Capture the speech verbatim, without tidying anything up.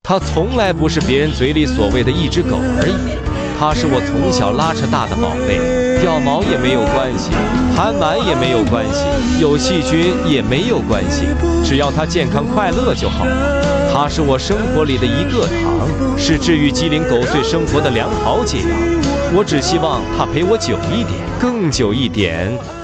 它从来不是别人嘴里所谓的一只狗而已，它是我从小拉扯大的宝贝，掉毛也没有关系，盘完也没有关系，有细菌也没有关系，只要它健康快乐就好了。它是我生活里的一个糖，是治愈鸡零狗碎生活的良好解药。我只希望它陪我久一点，更久一点。